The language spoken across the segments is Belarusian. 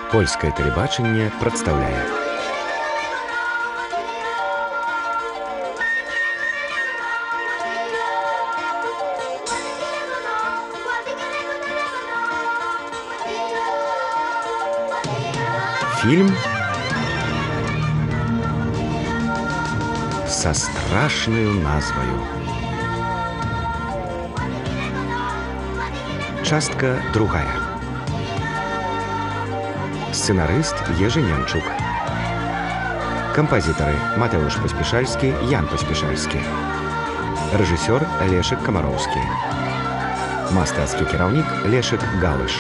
Польское телебачение представляет. Фильм со страшною назвою. Частка другая. Сценарист Ежи Немчук. Композиторы Матеуш Поспешальский, Ян Поспешальский. Режиссер Лешек Комаровский. Мастацкий кіраўнік Лешек Галыш.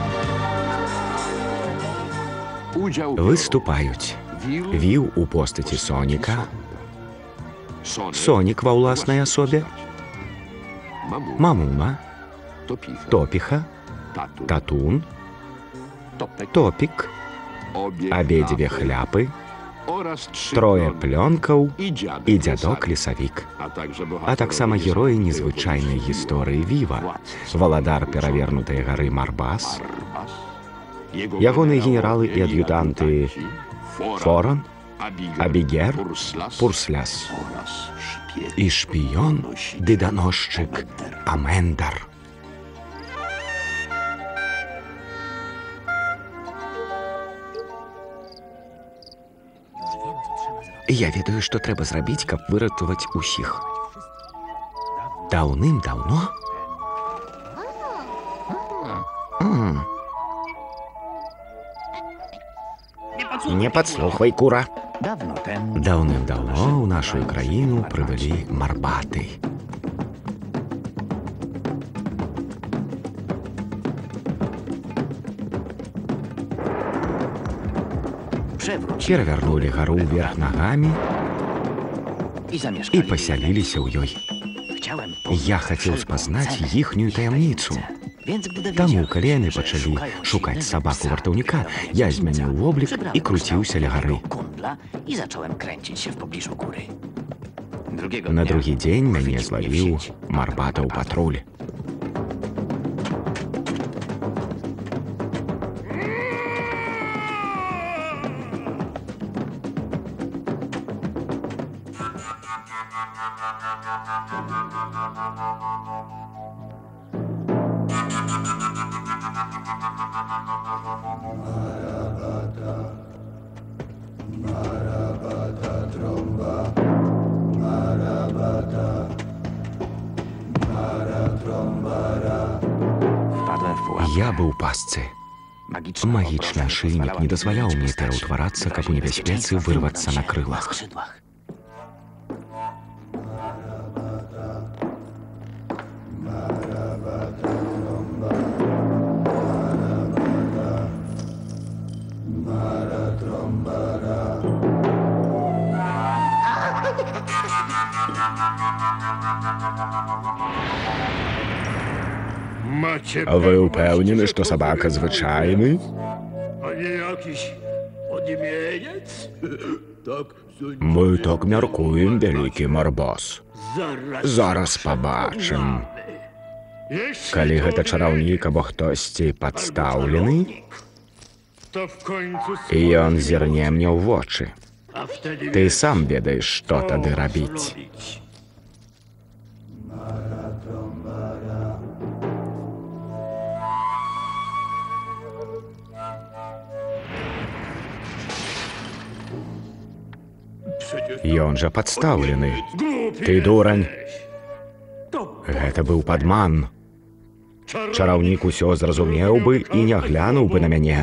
Выступаюць Віў у постаці Соніка, Сонік ва ўласнай асобе, Мамуна, Топіха, Татун, Топік, абедзве хляпы, трое плёнкаў і дзядок лесавік, а таксама героі незвычайнай гісторыі Віва, валадар перавернутай гары Марбас, ягоныя генералы і ад'ютанты Форон, Абігер, Пурсляс і шпіён ды даносчык Амендар. Я ведаю, што трэба зрабіць, каб выратаваць усіх. Даўным-даўно? Не падслухвай, кура. Даўным-даўно ў нашу краіну прыбылі марбаты. Перавярнулі гару вверх нагамі і пасяліліся ў ёй. Я хацеў спазнаць іхнюю таямніцу. Таму, калі яны пачалі шукаць сабаку-вартаўніка, я змяніў воблік і круціўся ля гары. На другі дзень мяне злавіў марбатаў патруль. Я быў у пастцы. Магічны ашыйнік не дазваляў мне пераўтварацца, каб у небяспецы вырвацца на крылах. Вы ўпэўнены, што сабака звычайны? Мы так мяркуем, вялікі Марбас. Зараз пабачым. Калі гэта чараўнік або хтосьці падстаўлены, і ён зірне мне ў вочы. Ты сам ведаеш, што тады рабіць. Ён жа падстаўлены. Ты дурань. Гэта быў падман. Чараўнік усё зразумеў бы і не глянуў бы на мяне.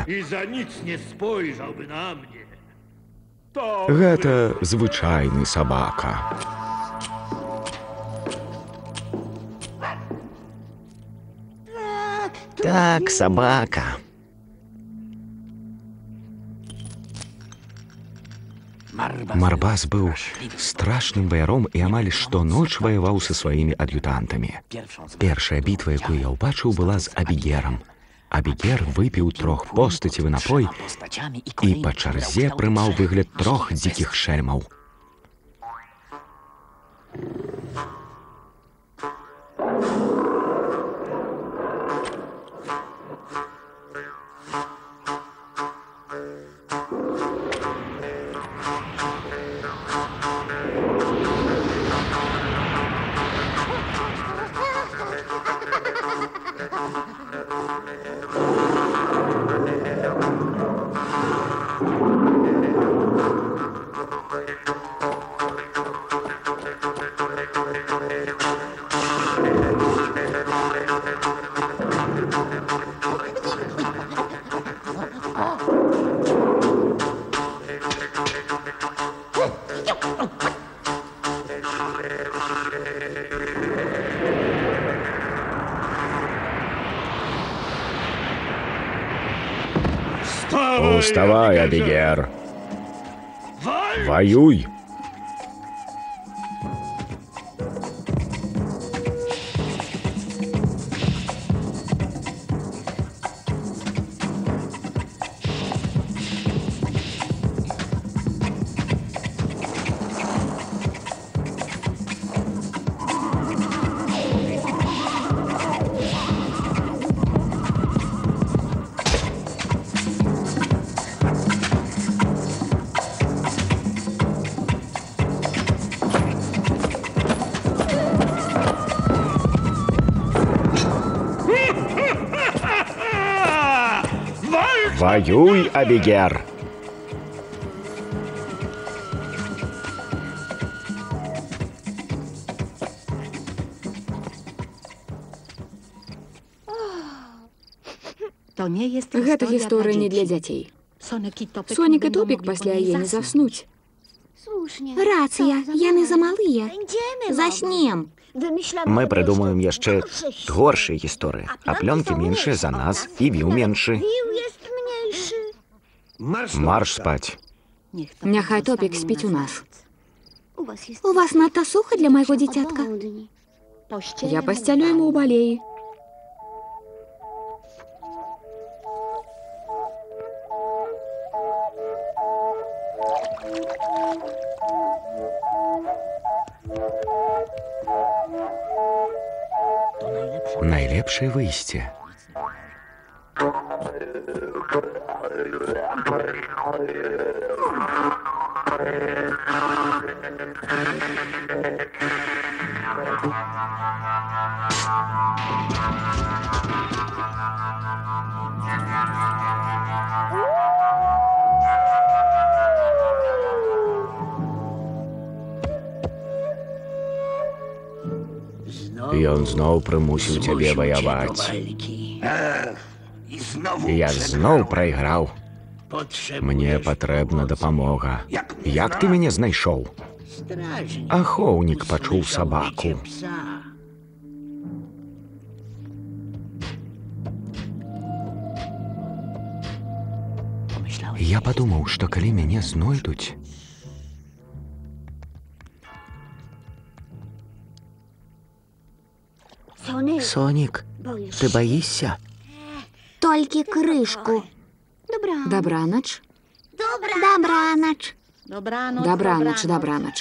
Гэта звычайны сабака. Так, сабака. Марбас быў страшным ваяром і амаль штоноч ваяваў са сваімі ад'ютантамі. Першая бітва, якую я ўбачыў, была з Абігерам. Абігер выпіў 3 постацевы напой і па чарзе прымаў выгляд 3 дзікіх шэльмаў. Уставай, Абигер. Воюй. Воюй, Абигер. Гэта гісторыя не для дзяцей. Сонік і Топік пасля яе не заснуць. Рацыя, яны замалыя. Заснем. Мы придумаем яшчэ горшыя гісторыі. А плёнкі меншыя за нас, і віў меншы. Марш спаць. Няхай Топік спіць у нас. У вас надта суха для майго дзіцятка. Я пасцялю яму ў балеі. Найлепшае выйсце. Ён зноў прымусіў цябе ваяваць. Я зноў прайграў. Мне патрэбна дапамога. Як ты мяне знайшоў? Ахоўнік пачуў сабаку. Я падумаў, што калі мяне знойдуць, Сонік, ты баішся? Толькі крышку. Дабранач. Дабранач. Дабранач, дабранач.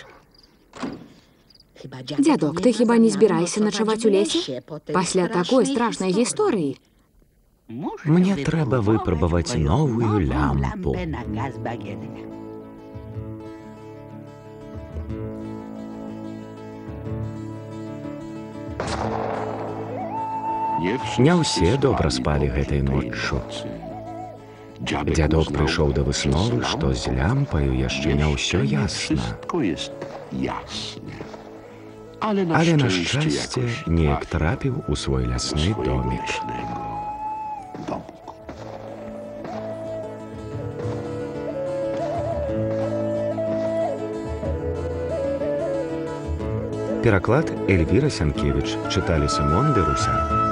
Дзядок, ты хіба не збірайся начаваць у лесе? Пасля такой страшнай гісторыі? Мне трэба выпрабаваць новую лямпу. Не ўсе добра спалі гэтай ноччу. Дзядок прыйшоў да высновы, што з лямпаю яшчэ не ўсё ясна. Але, на шчасце, неяк трапіў у свой лясны домік. Пераклад Эльвіра Сянкевіч, чыталі Сымон Беруся.